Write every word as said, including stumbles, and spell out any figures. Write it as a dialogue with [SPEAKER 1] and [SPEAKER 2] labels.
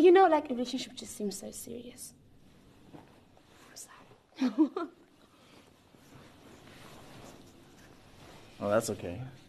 [SPEAKER 1] you know, like a relationship just seems so serious. I'm sorry.
[SPEAKER 2] Oh, that's okay.